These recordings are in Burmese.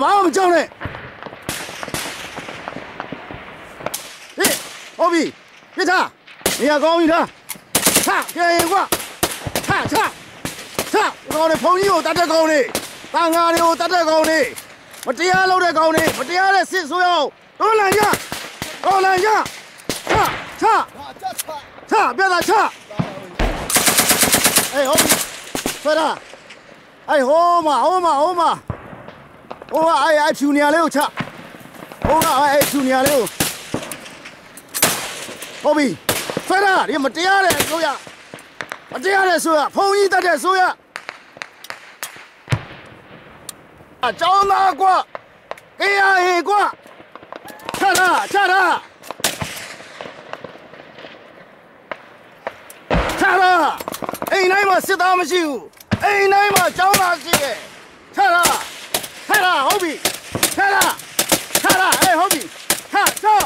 ဘာမှမကြောက်နဲ့ဟေးဟုတ်ပြီပြစ်ထားနေရာကောင်းပြီလားချပြန်ရင်ကွာချဒီကောင်တွေဖုန်ကြီးကိုတတ်တဲ့ကောင်တွေတန်ဃာတွေကိုတတ်တဲ့ကောင်တွေမတရားလုပ်တဲ့ကောင်တွေမတရားတဲ့စစ်ဆိုးရောက်တွန်းလှန်ကြတော်လှန်ကြချပြတာချအေးဟုတ်ပြီဆွဲတာအေးဟိုးမအဲ့ဖြူနေရာလေးကိုချဟိုးကအဲ့ဖြူနေရာလေးကိုဟုတ်ပြီဆွဲတာဒီမတရားတဲ့ဆိုရမတရားတဲ့ဆိုရဖုန်ကြီးတတ်တဲ့ဆိုရကျောင်းသားကွာKIAကွာချတာအိမ်တိုင်းမှာစစ်သားမရှိဘူးအိမ်တိုင်းမှာကျောင်းသားရှိတယ်ချတာဟုတ်ပြီချတာအေးဟုတ်ပြီချ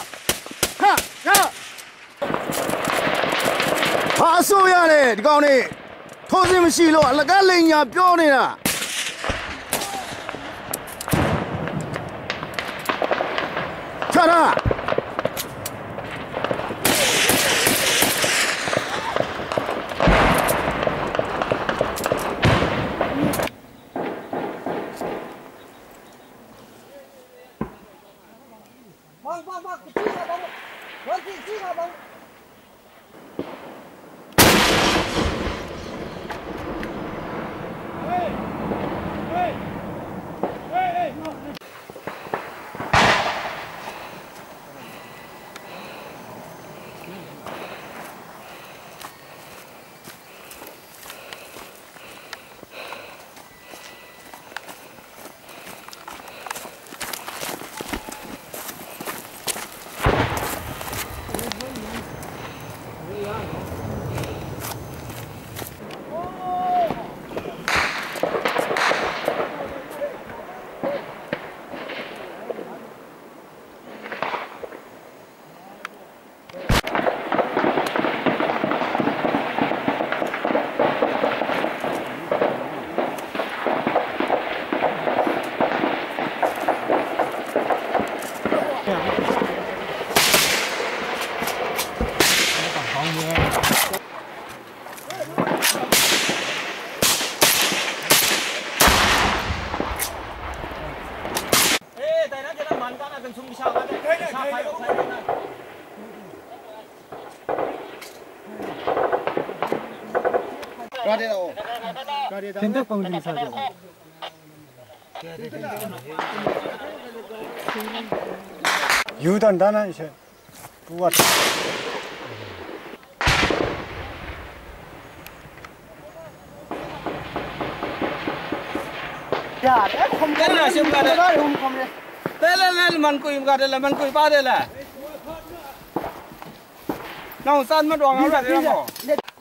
ဟာဆိုရတယ်ဒီကောင်နေထိုးစင်းမရှိလို့အလကားလိန်ညာပြောနေတာချတာTindak pengundi saja. Yudan dana ise buat. Ya, không cái nào xem cả đấy. Không đấy. Thế lên mình cùi cả đây là mình cùi ba đây là. Nào san mất đoàn áo rồi đấy không?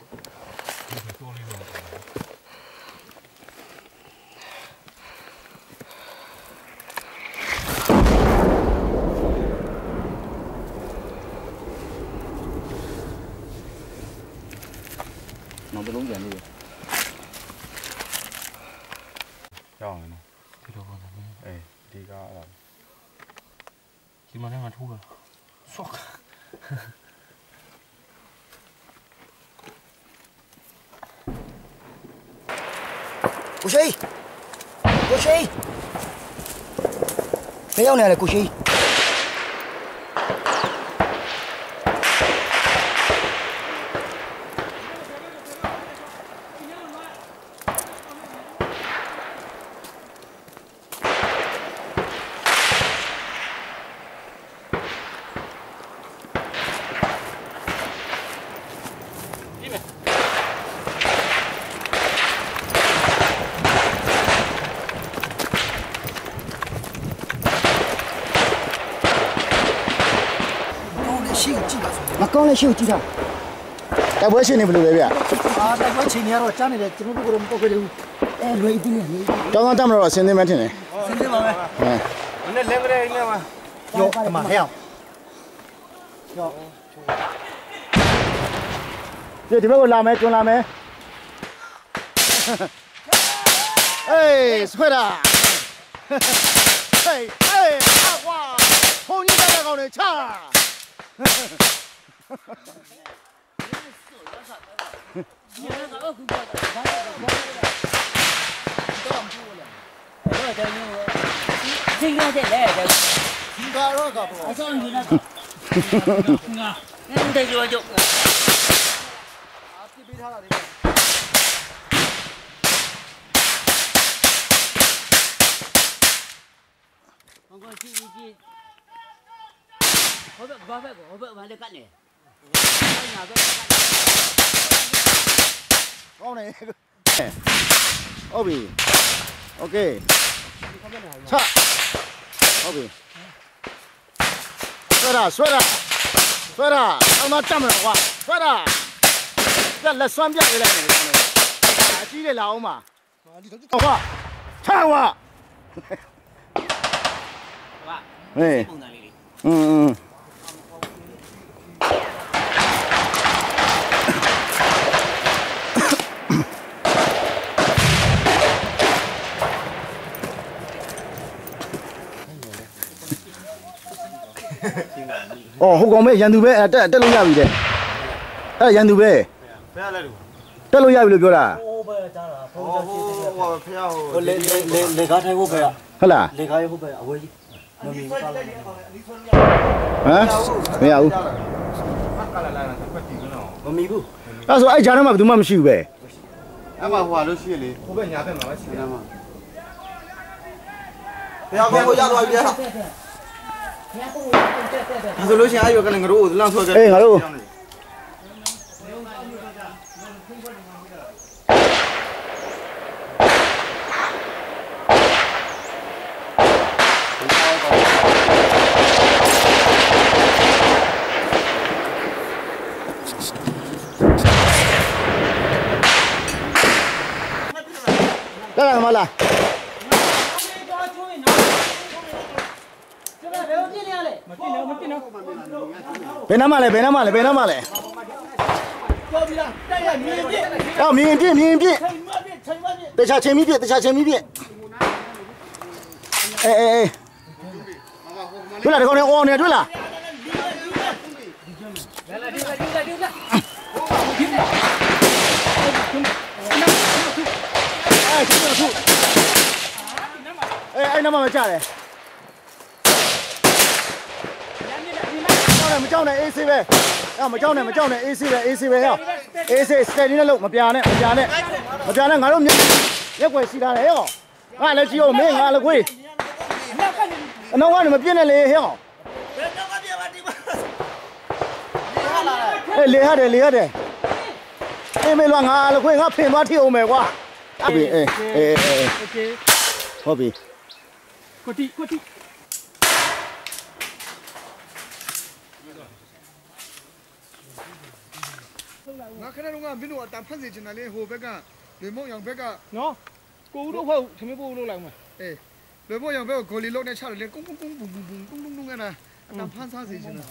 Nó bị lúng gì vậy? Rồi nè. Thì đâu còn gì? Ê, đi ra rồi. Khi mà nó thu rồi. Sốc. Cô Sĩ. Cái dấu này là cô Sĩ. Con này siêu chi nào? Cái bữa xin này vừa rồi vậy? Cái bữa xin này rồi, cha này chúng nó cũng có cái điều, rồi đi này. Cho con chăm rồi xin đi mấy thế này. Xin đi mà. Này lên cái đây mà. Yo, mà heo. Yo. Giờ thì bây giờ làm mấy, chúng làm mấy. Ê, square. 嘿，哎，哇，红衣在搞的差。Obi, okay. Cha, Obi. Suara, ông nó chăm rồi quá, suara. Rất là xoắn biết cái này. Chỉ để lão mà. Quá, cha quá. Này. Hộp con bé dàn thu bé,တက်လို့ရပြီတဲ့။အဲ့ရန်သူပဲ။ဖះလဲလို့။တက်လို့ရပြီလို့ပြောတာ။ဟိုပဲကြားတာ။ဟိုဖះဟိုလေကားထိုင်ဖို့ပဲ။ဟုတ်လား။လေကားရေးဖို့ပဲအဝေးကြီး။မမီပါလား။ဟမ်။မရဘူး။ဖက်ကလာတာဖက်ကြည့်နော်။မမီဘူး။အဲ့ဆိုအဲ့ဂျာထဲမှာဘယ်သူမှမရှိဘူးပဲ။အဲ့မှာဟိုလို့ရှိရလေ။ဟိုဘက်ညာဘက်မှာပဲရှိတယ်။ဖះကိုရသွားပြီဗျာ။ Solution ayo kan ngaro langsung aja. Ngaro. Dah malah. Bên Nam lại. Miền Biên. Để cha trên mi Biên. Ê. Đứa là con này on này, đứa là. Ê, anh Nam mà trả này. Mà trong này AC về. Mà trong này AC về không? AC steady nó lụng mà bia này. Mà bia này ngã đâu nhấc quay xì ra đấy không? Ngã là chiều mấy ngã là quỳ. Nó qua mà bia này lê không? Ê lê hết đây. Ê mày loạn ngã là quỳ ngã phèn quá thiêu mày quá. Ê. Hobby. Quất đi. Ngã cái này bên ngoài tạm phát gì trên này hồ bé cả, để mỗi yang bé cả. Nó, cô đâu không, thì mấy cô đâu làm mà. Ê, để mỗi yang bé có lý lô này sao lên cung cái này, tạm phát sao gì trên này.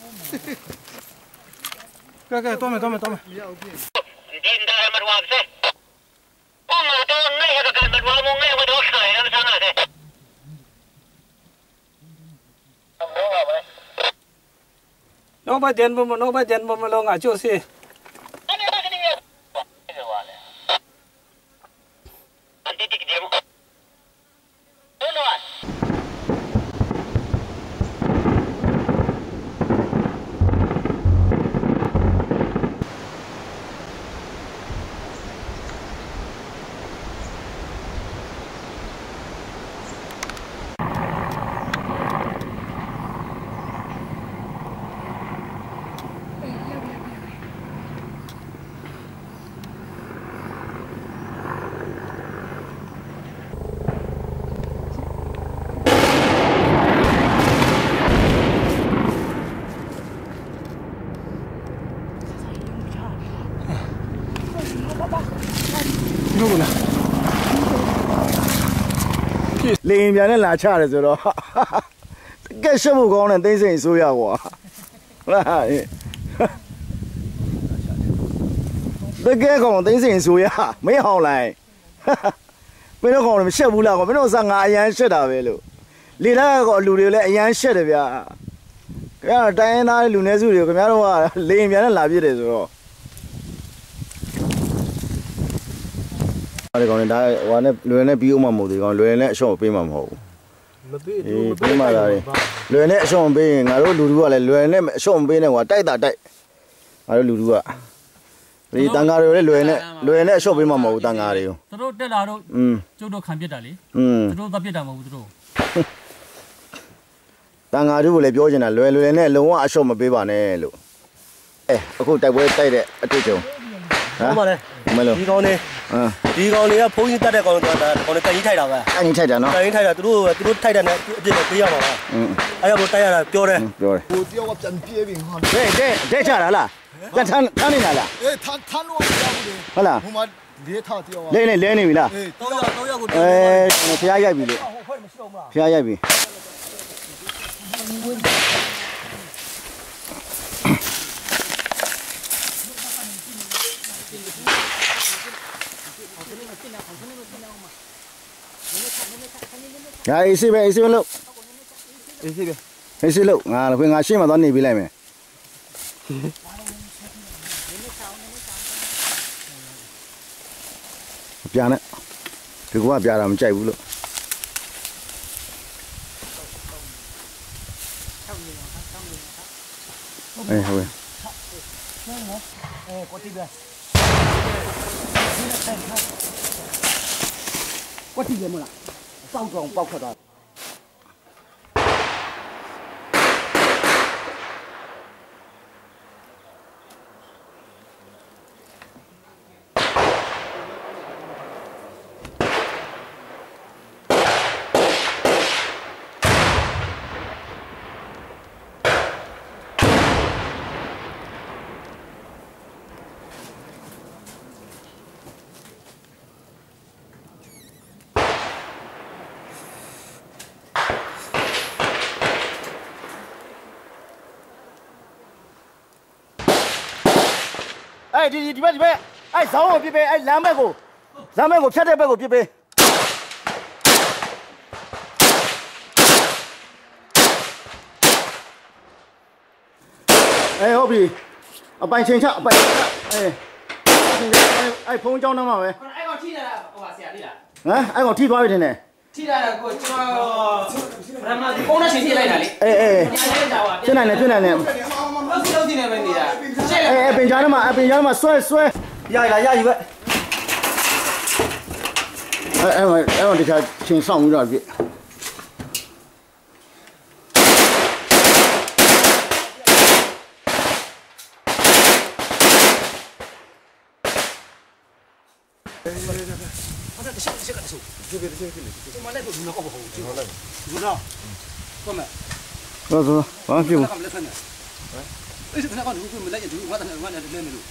Cái, tóm mày. Điên đây mà làm gì? Ông ngồi tôi ngay cái mà làm ngay mà đó khởi nó sang này đây. Nó bay tiền mà lo ngã chỗ gì? Lên nhà này là cha rồi đó. Cái số một con này tên gì số ya quá. Cái con tên gì số ya, mấy hậu này. Mấy nó con này xếp bù la, mấy nó sang ngài anh xếp đào về luôn. လေလာကလူတွေလည်းအရန်ရှက်တယ်ဗျာခင်ဗျားတိုင်းရင်းသားလူနည်းစုတွေခင်ဗျားတို့ကလေရင်ပြန်နဲ့လာပြစ်တယ်ဆိုတော့အဲ့ဒီကောင်လည်းဒါဟိုနဲ့လွယ်နဲ့ပြီးအောင်မှမဟုတ်သေးကောင်လွယ်နဲ့အရှော့ပေးမှမဟုတ်ဘူးမပေးမှလာတယ်လွယ်နဲ့အရှော့ပေးရင်ငါတို့လူလူကလည်းလွယ်နဲ့အရှော့ပေးနေကွာတိုက်တာတိုက်ငါတို့လူလူကဒီတန်ဃာတွေလည်းလွယ်နဲ့အရှော့ပေးမှမဟုတ်ဘူးတန်ဃာတွေကိုသူတို့တက်လာတော့ကျုပ်တို့ခံပြစ်တာလေသူတို့သတ်ပြစ်တာမဟုတ်ဘူးသူတို့တန်ဃာတို့ကလည်းပြောချင်တာလွယ်နဲ့လုံးဝအရှော့မပေးပါနဲ့လို့အခုတိုက်ပွဲတိုက်တဲ့အတွေ့အကြုံဟုတ်ပါလေဒီကောင်တွေကဖုန်းကြီးတက်တဲ့ကောင်တွေကကောင်တွေကန်ကြီးထိုက်တာပဲကန်ကြီးထိုက်တာနော်ကန်ကြီးထိုက်တာသူတို့ထိုက်တယ်နဲ့အပြစ်နဲ့ပေးရမှာပါအဲ့ဒါကိုတိုက်ရတာပြောတယ်ဟိုတယောက်ကပြန်ပြေးပြီဟာတဲ့ချတာလားပြန်ထမ်းနေတာလားထမ်းလို့မရဘူးလေဟုတ်လားဟိုမှာလေးထားတယောက်ကလဲနေပြီလား 3ယောက်ကိုဖျားရိုက်ပြီလေဖျားရိုက်ပြီညာအေးစေးပဲလို့အေးစေးလို့ငါရှေ့မှာသွားနေပြီးလိုက်မယ်ပြာနဲ့ဒီကွာပြာတာမကြိုက်ဘူးလို့ဟုတ်ကဲ့ကိုတီးပဲကိုတီးတယ်မလားစောက်ကောင်ပေါက်ခတ်တာဒီဘက်အဲ့ဇောင်းကိုပြစ်ပေးအဲ့လမ်းဘက်ကိုဖြတ်တဲ့ဘက်ကိုပြစ်ပေးဟုတ်ပြီအပိုင်ချိန်ချအဲ့ဖုန်းကြောင်းနှမ်းမှာပဲအဲ့ကောင်ထိလာတာဟိုပါဆရာထိလားအဲ့ကောင်ထိသွားပြီထင်တယ်ထိလာတာကိုကျွန်တော်ဗမာဒီဖုန်းနဲ့ချိန်ထိလိုက်တာလေဖြစ်နိုင်တယ်လောက်စီလုံးနေပဲနေတာပင်ကြားထဲမှာဆွဲရယူပဲအဲ့တခြားချင်းဆောင်ပြီးတော့ပြဘာဖြစ်ဘူးအဲ့ဒါကတော့ဘယ်မလဲတူငါတည်းငါလည်းလဲနေလို့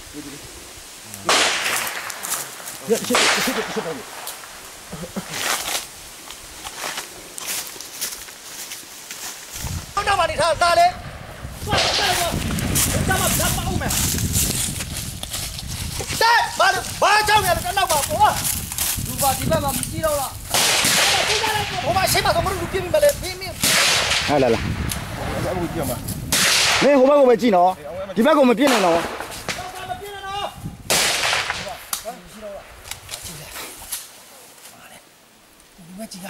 ရရှိတော့မနေထားသားလေသွားမအောင်မယ်တဲ့ဘာကြောင့်ရလဲတော့ပါဘောလူပါဒီဘက်မှာမရှိတော့လားဟိုမှာရှိမှာတော့မလို့ပြင်းမလဲပြင်းဟာလာအခုကြည့်မှာမင်းဟိုဘက်ကိုပဲကြည့်နော်ဒီဘက်ကိုမပြင်းနဲ့နော်မကြည့်ရ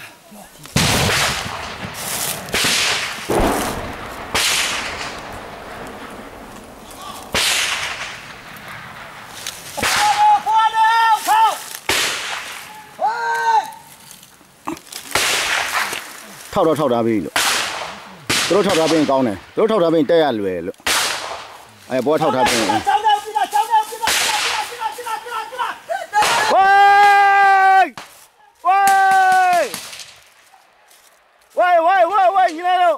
ထောက်ထားပြီလို့သူတို့ထောက်ထားပြီးကောင်းတယ်သူတို့ထောက်ထားပြီးတက်ရလွယ်လို့ဘောထောက်ထားပြီးဝိုင်းညီလေးတို့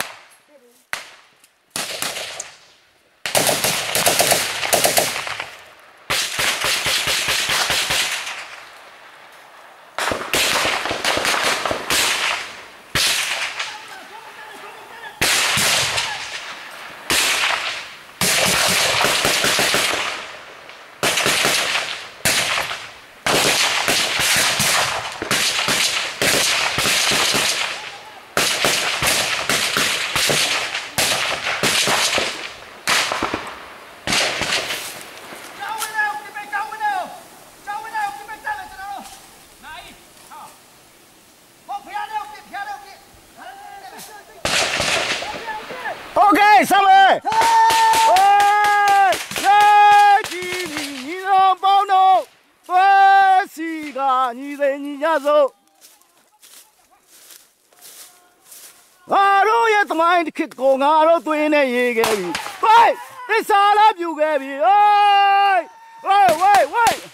သမိုင်းခေတ်ကိုငါတို့သွင်းနေရေးခဲ့ပြီဟိုင်းသစ္စာလားပြူခဲ့ပြီဟိုင်းဝိုင်းဝိုင်းဝိုင်း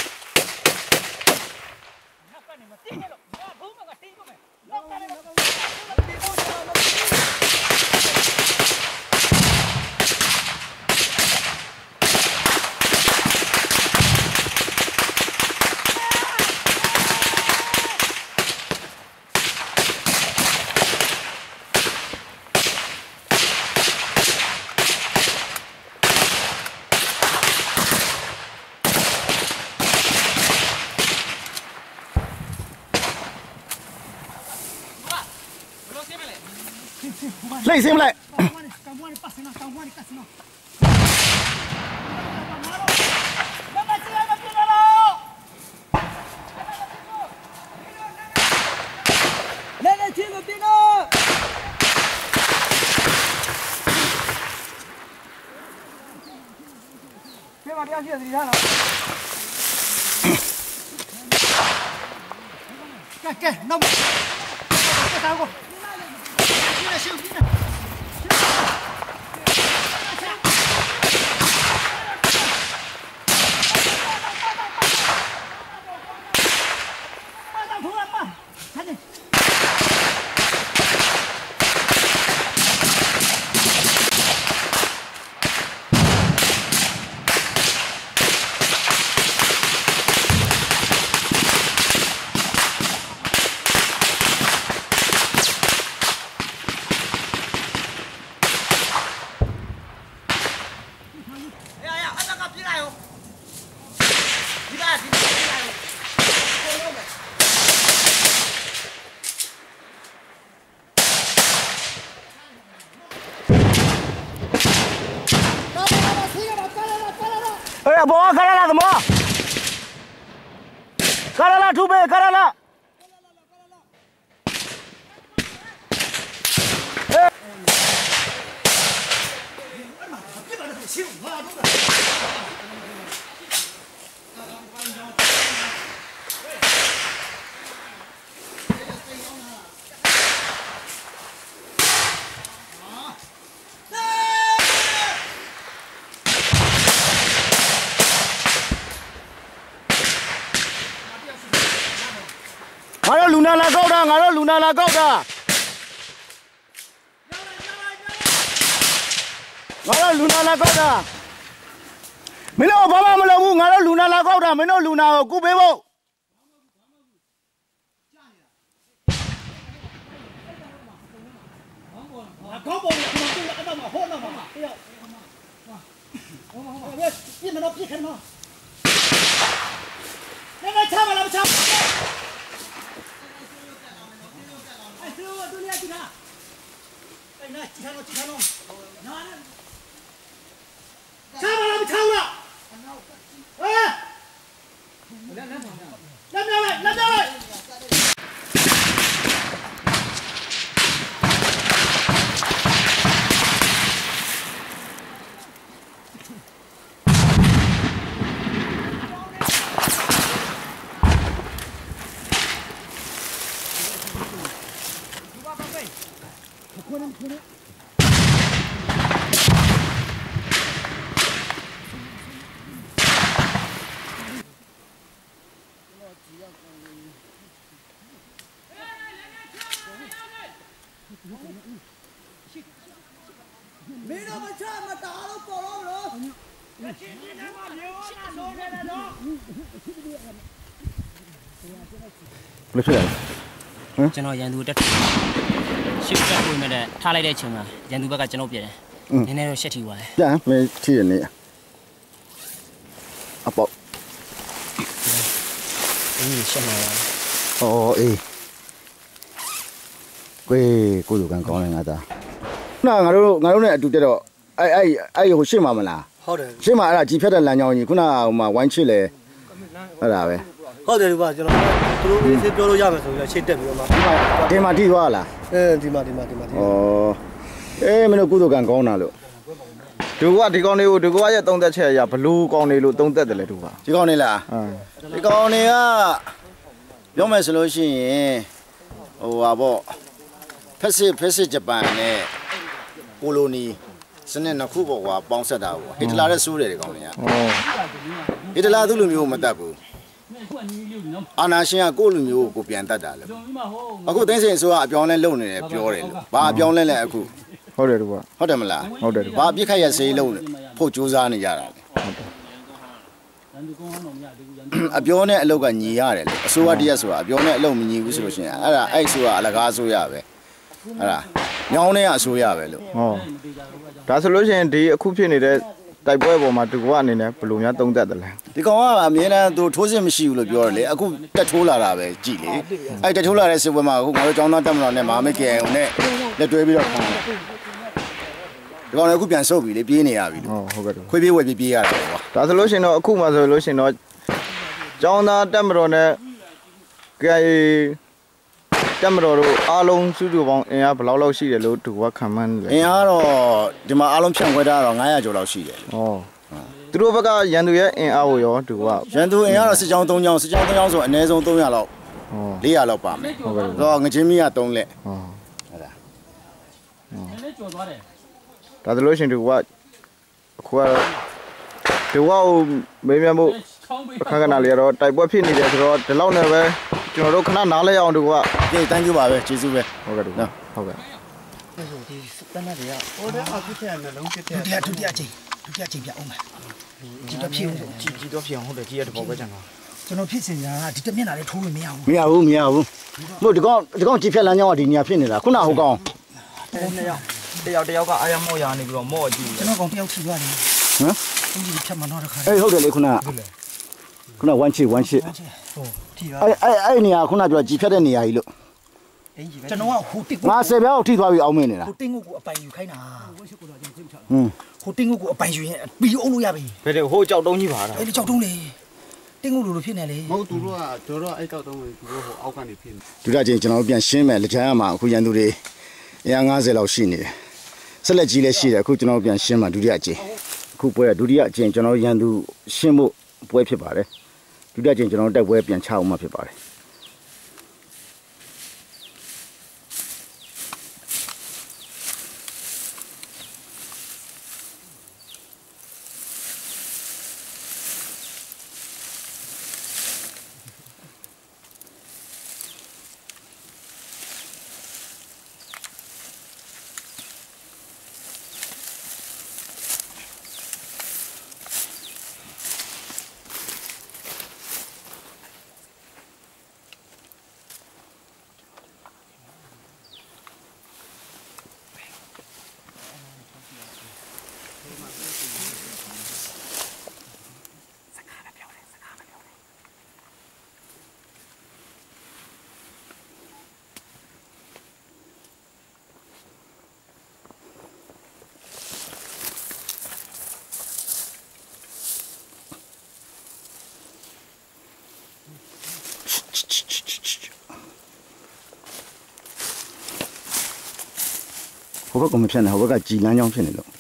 累行不累？别把电线离开了。给，那么，再打过。行。哎，不，干了怎么？干了，储备，干了。哎。俺这路南来高的，俺这路南来高的，俺这路南来高的，没那爸爸没那屋，俺这路南来高的，没那路南古北包。不是，ကျွန်တော်ရန်သူတက်ရှစ်တက်ဝင်မဲ့ထားလိုက်တဲ့အချိန်မှာရန်သူဘက်ကကျွန်တော်ပြတယ်နည်းနည်းတော့ရှက်ထီသွားတယ်ပြန်မင်းထီရနေအပေါ့အေးရှက်နေအော်အေးကိုလူကန်ကောင်းတယ်ငါသားခုနငါတို့နဲ့အတူတက်တော့အဲ့ဟိုရှစ်မှာမလားဟုတ်တယ်ရှစ်မှာအဲ့ဒါကြီးဖြတ်တဲ့လမ်းကြောင်းကြီးခုနဟိုမှာဝိုင်းချစ်လေအဲ့ဒါပဲဟုတ်တယ်ဒီပါကျွန်တော်တို့ဒီစေးပြောလို့ရမယ်ဆိုပြီးရှစ်တက်ပြီးတော့မှဒီမှာထိသွားလားဒီမှာဩအေးမင်းတို့ကုသိုလ်ကံကောင်းတာလို့ဒီကောင်လေးကိုဒီကောင်ရဲ့သုံးသက်ချက်အရာဘလူးကောင်လေးလို့သုံးသက်တယ်လေဒီကောင်လေးလားဒီကောင်လေးကပြောမယ်ဆိုလို့ရှိရင်ဟိုပါပေါ့ဖ Fesi Japan နဲ့ colony စနစ်နှစ်ခုပေါ်ကပေါင်းဆက်တာပေါ့ဟစ်တလာတဲ့စိုးတယ်ကောင်တွေကဟစ်တလာသူ့လူမျိုးမတတ်ဘူးအာနာရှင်ကကိုယ့်လူမျိုးကိုပြန်တတ်တာလေအခုသိန်းစင်ဆိုကအပြောင်းလဲလုပ်နေတယ်ပြောတယ်လို့ဘာအပြောင်းလဲလဲအခုဟုတ်တယ်ကွာဟုတ်တယ်မလားဟုတ်တယ်ဘာပြစ်ခတ်ရစေးလုံးဖို့ကြိုးစားနေကြတာလေအပြောနဲ့အလောက်ကညီရတယ်လေအစိုးရတရက်ဆိုတာအပြောနဲ့အလောက်မညီဘူးဆိုလို့ရှိရင်အဲ့ဒါအဲ့ဆိုတာအလကားအစိုးရပဲအဲ့ဒါညောင်းနေရအစိုးရပဲလို့ဒါဆိုလို့ရှိရင်ဒီအခုဖြစ်နေတဲ့တိုက်ပွဲပေါ်မှာသူကအနေနဲ့ဘယ်လိုများသုံးသပ်တယ်လဲဒီကောင်ကအမြဲတမ်းသူထိုးစစ်မရှိဘူးလို့ပြောတယ်လေအခုတက်ထိုးလာတာပဲကြည်လေအဲ့တက်ထိုးလာတဲ့စစ်ပွဲမှာအခုငါတို့ចောင်းသားတက်မတော်နဲ့မဟာမိတ်ကေုံနဲ့လက်တွဲပြီးတော့ခံတယ်ဒီကောင်လည်းအခုပြန်ဆုတ်ပြီလေပြေးနေရပြီလို့ဟုတ်ကဲ့ခွေးပြေးဝယ်ပြေးရတာပေါ့ဒါဆိုလို့ရှိရင်တော့အခုမှဆိုလို့ရှိရင်တော့ចောင်းသားတက်မတော်နဲ့ကေတက်မတော်တို့အားလုံးစုစုပေါင်းအင်အားဘယ်လောက်ရှိတယ်လို့သူကခံမှန်းလဲအင်အားတော့ဒီမှာအားလုံးဖြန့်ခွဲထားတော့900ကျော်လောက်ရှိတယ်သူတို့ဘက်ကရန်သူရဲ့အင်အားကိုရောသူကရန်သူအင်အားတော့စစ်ကြောင်း3ကြောင်းဆိုအနည်းဆုံး300လောက်400လောက်ပါမယ်ဟုတ်ကဲ့တော့ငချင်းမီးက3လက်ဟုတ်ဒါလည်းကြော်သွားတယ်ဒါဆိုလို့ရှိရင်သူကအခုကတော့သူကမေးမြန်းမှုအခါကနာလေးကတော့တိုက်ပွဲဖြစ်နေတယ်ဆိုတော့ဒီလောက်နဲ့ပဲကျွန်တော်တို့ခဏနားလဲအောင်သူကကျေးတန်းကျူပါပဲကျေးဇူးပဲဟုတ်ကဲ့နော်ဟုတ်ကဲ့ဒီတန်းတွေကဟိုတဲ့အခုချက်နှလုံးဖြစ်တဲ့ဒုတိယချိန်ပြအောင်မယ်ကြည်တော့ဖြစ်အောင်ကြည်တော့ဖြစ်အောင်ဟုတ်တယ်ကြည်ရတဲ့ဘောပဲကျန်တော့ကျွန်တော်ဖြစ်စင်ကဒီတမျက်နှာလေးထိုးလို့မရဘူးမရဘူးမို့ဒီကောင်ကြည်ဖြတ်လမ်းကြောင်းကဒီနေရာဖြစ်နေတာခုနဟိုကောင်တယောက်ကအာရမော့ရနေပြီးတော့မော့ကြည့်ကျွန်တော်ကောင်တယောက်ထိသွားတယ်ဟမ်ဒီဖြတ်မှတော့တခါအေးဟုတ်တယ်လေခုန1 chip ဟုတ်ထိသွားအဲ့နေရာခုနပြောကြည်ဖြတ်တဲ့နေရာကြီးလို့ကျွန်တော်ကဟိုတစ်ငါ10ပြောက်ထိသွားပြီးအောင်မင်းနေတာဟိုတင်းကိုအပိုင်ယူခိုင်းတာဟိုတင်းကိုအပိုင်ယူရင်ပြီးအောင်လို့ရပြီဘယ်ဟိုကြောက်တုံးကြီးပါလားအဲ့ဒီကြောက်တုံးလေတင်းကိုလိုဖြစ်နေလေမဟုတ်သူတို့ကအဲ့ကြောက်တုံးကိုသူတို့ဟိုအောက်ကနေဖြစ်နေဒီကချင်းကျွန်တော်ပြန်ရှင်းမယ်လက်ချမ်းမှာအခုရန်သူတွေအင်အား50လောက်ရှိနေတယ်ဆက်လက်ကြီးလည်းရှိတယ်အခုကျွန်တော်ပြန်ရှင်းမှာဒုတိယအကြိမ်အခုပွဲဒုတိယအကြိမ်ကျွန်တော်ရန်သူရှင်းဖို့ပွဲဖြစ်ပါတယ်ဒုတိယအကြိမ်ကျွန်တော်တိုက်ပွဲပြန်ချအောင်မှဖြစ်ပါတယ်ဟိုဘက်ကမဖြစ်နဲ့ဟိုဘက်ကကြည်လန်းကြောင်းဖြစ်နေလို့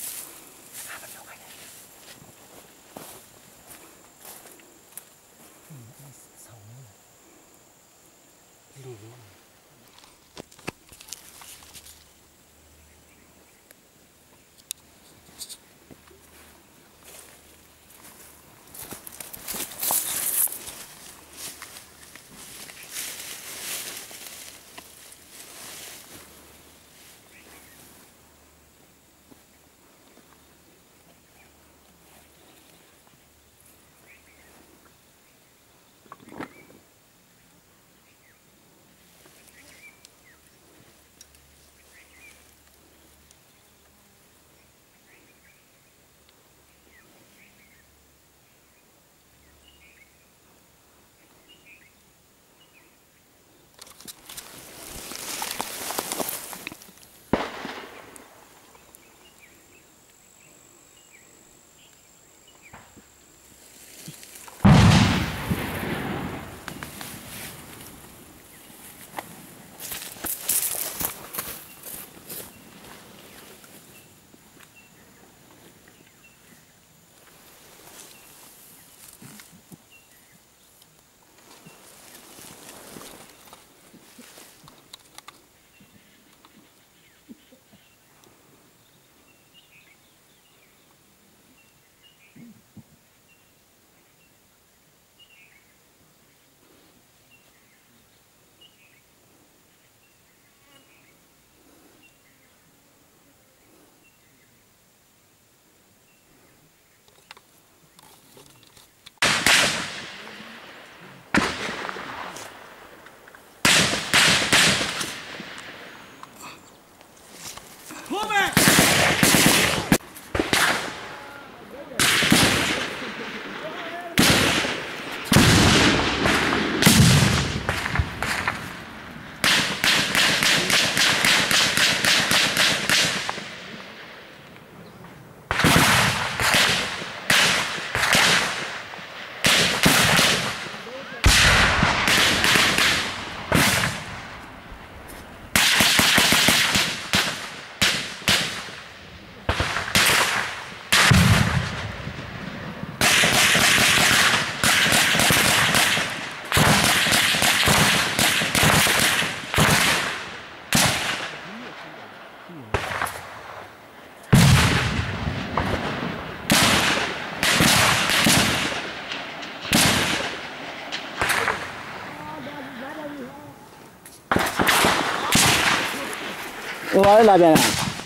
我那边啊。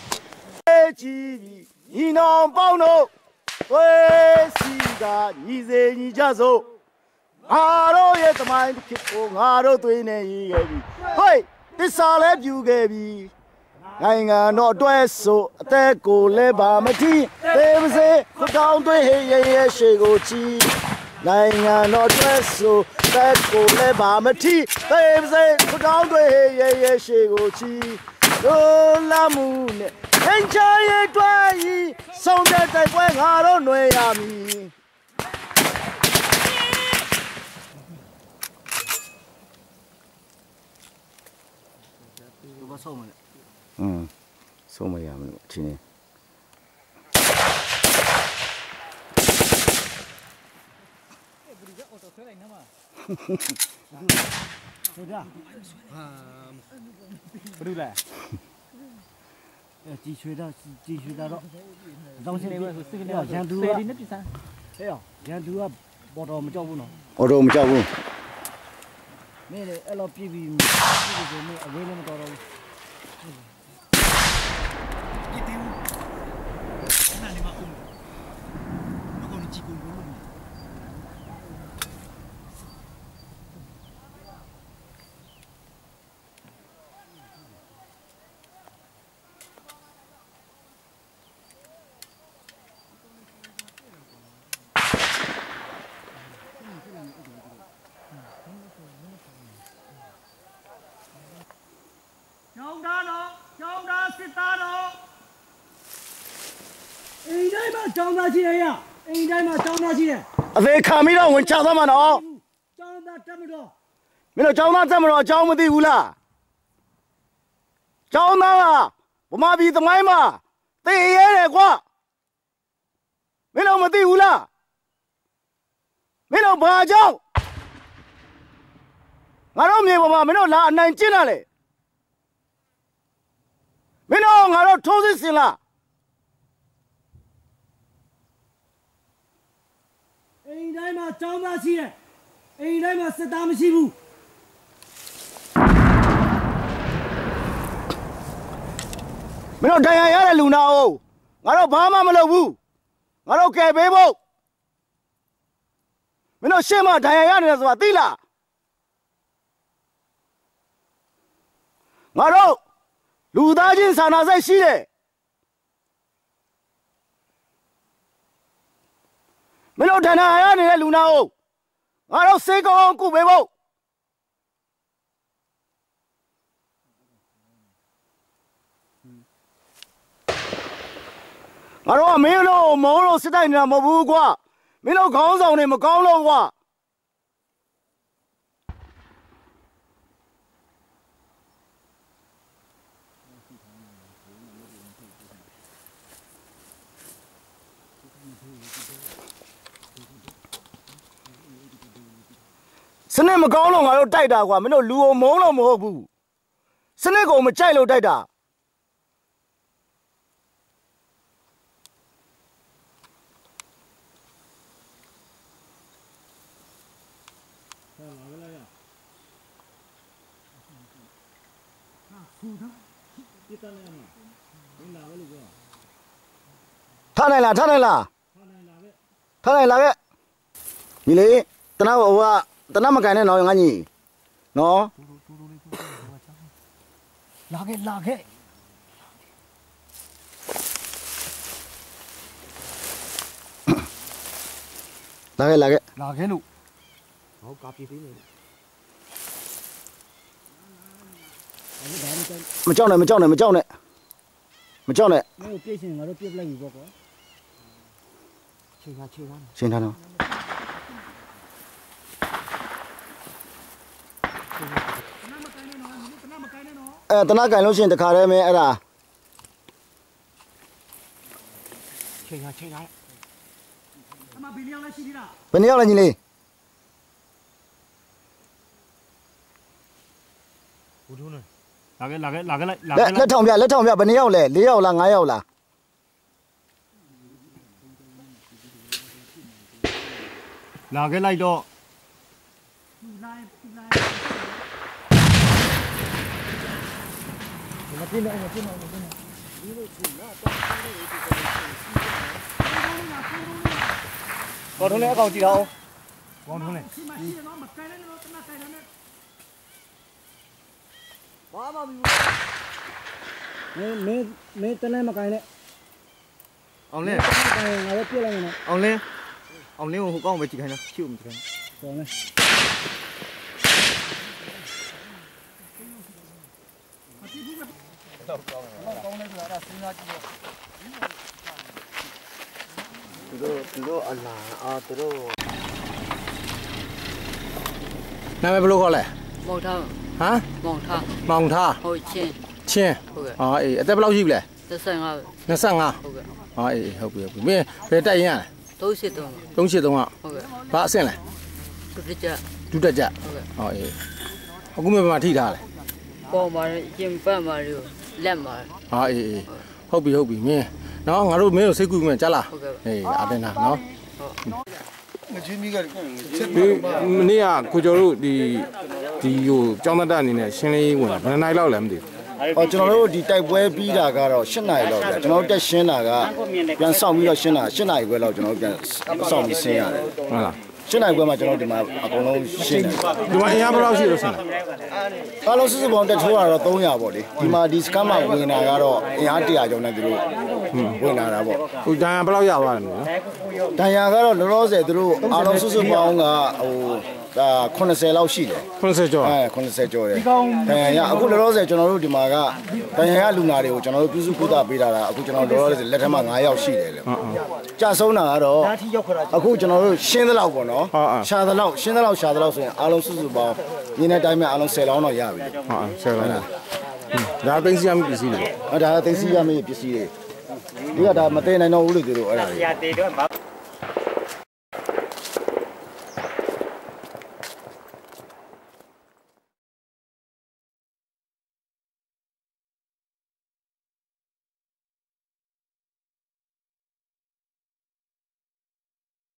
鸡你能包弄，喂西个你在你家走，俺老爷他妈的去过，俺老对呢一个比，嘿，这啥来就个比。哎呀，那对手在过来把么提，对不对？不当对黑爷谁个鸡？哎呀，那对手在过来把么提，对不对？不当对黑爷谁个鸡？罗拉木呢？人家也专一，上边在怪俺老内呀米。送么呀？今年。 不对嘞。继续的，当心那个要先读啊，哎呀，先读啊，报道我们教务呢。 我说我们教务。 没得，俺老比没，没那么多了。张大起来呀！应该嘛，张大起来。 这看没到我家他妈的哦。 张大这么多。 没有张大这么多，张没得无了。张大啊，我妈逼怎么嘛？得爷来过。没有没得无了。没有拔将。俺老面嘛，没有拿难进来嘞。没有俺老抽死行了。 应该嘛，张大起来，应该嘛是大么西部。 没有太阳下来路那哦，俺老爸妈没老不，俺老改背不，没有什么太阳下来是吧？对了，俺老路大金上那在西嘞。没有太阳下来路那哦，俺老谁讲顾背不？俺说没有了，没了，时代呢没不过，没了刚上呢没刚了过。现在没刚了，俺要带他过，没了路没了没不，现在我们摘了带他。他来了，他来了，他来了个，你嘞？等下我，等下么干的孬样你，孬？ 拉开。拉开路。好，咖啡杯呢？ 没叫呢。没有别心，我都别不来一个。 先看了。等下干了先，得看了没？啦。 切下。他妈别了，洗的啦。 别了你嘞。 不中呢。 来唱片，别你要嘞，你要啦，俺要啦。 哪个来着？ còn thằng này còn gì đâu còn thằng này mấy tên này mà cái này ông lên ông lên hụt con về chị hay nào chịu một cái còn này Nam em bao lẻ mong thang hả mong tha hồi chiên ấy tại bao nhiêu lẻ nó sang à học biết về tay nha đông xịt đông ạ ba sen này chú đất chả cũng mới mà thi ra này bỏ mà chim phá mà rồi lem mà học bị nghe nó ngã rồi mấy rồi xây cùi mình chả là à đây nào nóนี่อ่ะกูจะรู้ดีอยู่จ้องตาเนี่ยရှင်းလေးဝင်တာဘယ်နှစ်လောက်လဲမသိဘူးကျွန်တော်တို့ဒီတိုက်ပွဲပြီးတာကတော့8 နာရီလောက်ပဲကျွန်တော်တို့တက်ရှင်းတာကပြန်ဆောက်ပြီးတော့ရှင်းတာ8 နာရီခွဲလောက်ကျွန်တော်တို့ပြန်ဆောက်ပြီးရှင်းရတယ်ဟုတ်လား 8 နာရီခွဲမှာကျွန်တော်ဒီမှာအကုန်လုံးရှင်းတယ်ဒီမှာအင်အားဘယ်လောက်ရှိလို့ရှင်းလဲအားလုံးစုစုပေါင်းတက်ထိုးတာတော့300ပေါ့လေဒီမှာဒီစကမ်းမှာဝင်တာကတော့အင်အား100ကျော်နဲ့သူတို့ဝင်လာတာပေါ့ဟိုဒဏ်ရာဘယ်လောက်ရသွားလဲနော်ဒဏ်ရာကတော့လောလောဆယ်သူတို့အားလုံးစုစုပေါင်းကဟို80လောက်ရှိတယ် 80ကျော် 80ကျော်တယ်ဒဏ်ရာအခုလောလောဆယ်ကျွန်တော်တို့ဒီမှာကဒဏ်ရာရလူနာတွေကိုကျွန်တော်တို့ပြုစုကုသပေးတာအခုကျွန်တော်လောလောဆယ်လက်ထက်မှာ9ယောက်ရှိတယ်လေကြာဆုံးတာကတော့အခုကျွန်တော်တို့ရှင်းသလောက်ပေါ့နော်ရှာသလောက်ရှင်းသလောက်ရှာသလောက်ဆိုရင်အားလုံးစုစုပေါင်းရင်းတဲ့တိုင်းမှာအားလုံး10လောင်းတော့ရပြီ 10လောင်းဒါသိစီရမယ့်ပစ္စည်းတွေဒါသိစီရမယ့်ပစ္စည်းတွေဒီကဒါမသိနိုင်တော့ဘူးလို့သူတို့အဲ့ဒါတွေ